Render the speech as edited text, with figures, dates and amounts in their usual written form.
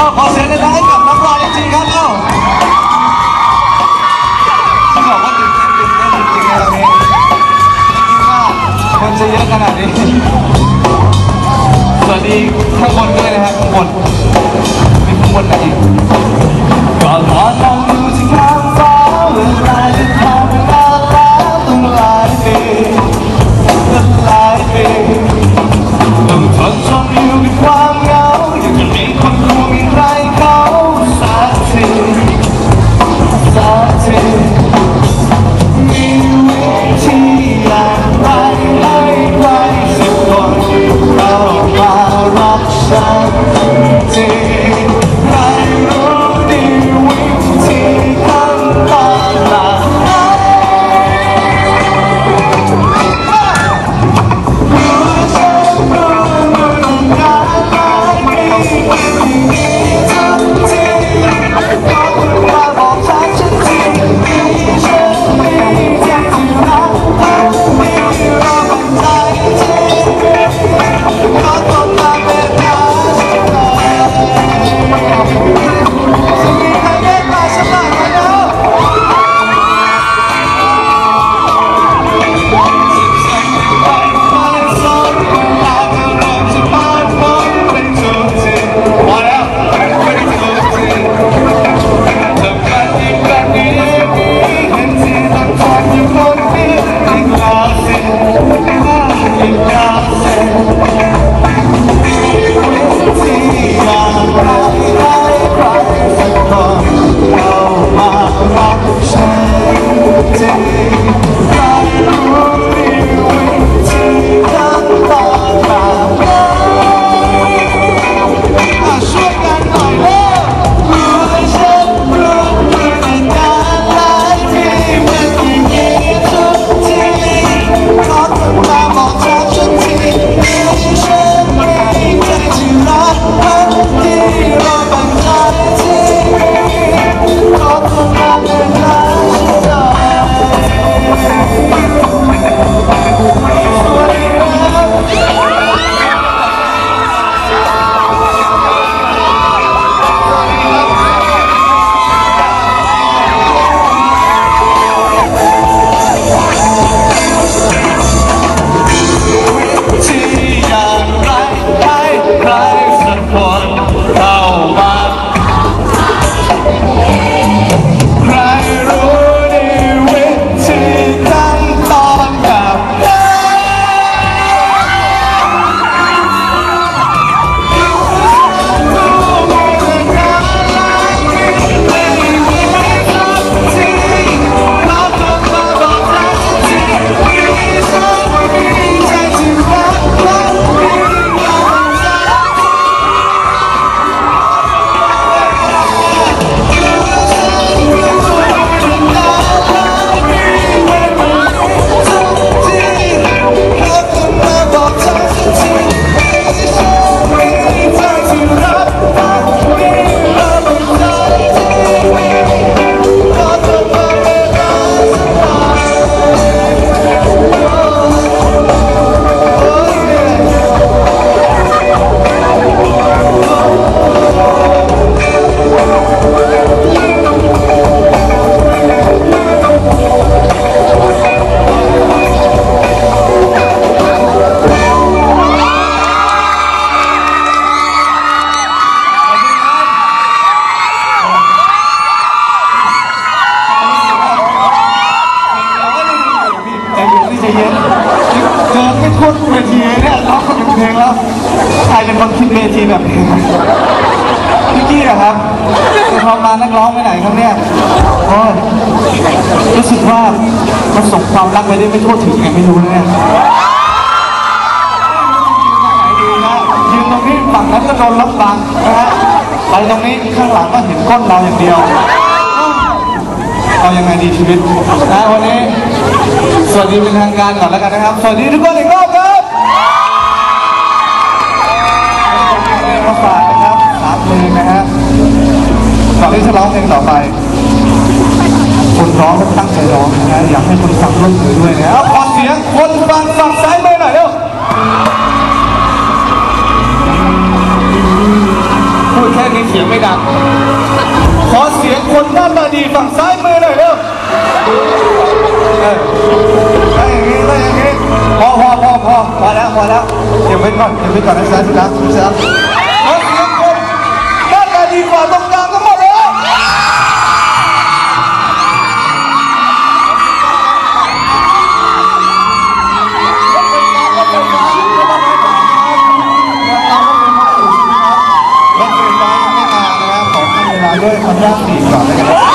ขอเสียงดังให้กับน้องรอยจริงๆครับที่บอกว่าตื่นเต้นจริงๆในวันนี้คนจะเยอะขนาดนี้สวัสดีข้างบนด้วยนะครับข้างบนมีข้างบนไหนอีกก่อนนอนนั่งดูที่ข้างฟ้าเวลาจะผ่านไปนานแล้วต้องหลายปีต้องทนอยู่กับความเหงาอยากจะมีคนคุยใครเขาสักทีมีวิธีอย่างไรให้ใครสักคนเข้ามารักฉันจริงใครรู้ดีวิธีขั้นตอนหลังใครเป็นคนคิดเวทีแบบนี้พี่กี้อะครับพอมานักร้องไปไหนครับเนี่ยรู้สึกว่ามันส่งความรักไปได้ไม่ทั่วถึงไงไม่รู้นะเนี่ยยืนตรงนี้ฝั่งนั้นก็โดนรับฟังนะฮะไปตรงนี้ข้างหลังก็เห็นก้นเราอย่างเดียวเอายังไงดีชีวิตนะวันนี้สวัสดีเป็นทางการก่อนแล้วกันนะครับสวัสดีทุกคนอีกรอบครับมาฝากนะครับ30,000นะฮะก่อนที่จะร้องเพลงต่อไปคนร้องก็ตั้งใจร้องนะฮะอยากให้คนฟังร่วมมือด้วยนะครับขอเสียงคนฟังฝั่งซ้ายมือหน่อยเร็วพูดแค่นี้เสียงไม่ดังขอเสียงคนหน้าตาดีฝั่งซ้ายมือหน่อยเร็วได้อย่างนี้ได้อย่างนี้พอแล้วเก็บไว้ก่อนนะแซมขอเสียงคนหน้าตาดีกว่าตรงกลางทั้งหมดเลยด้วยคำแรกสี่ก่อนเลยกัน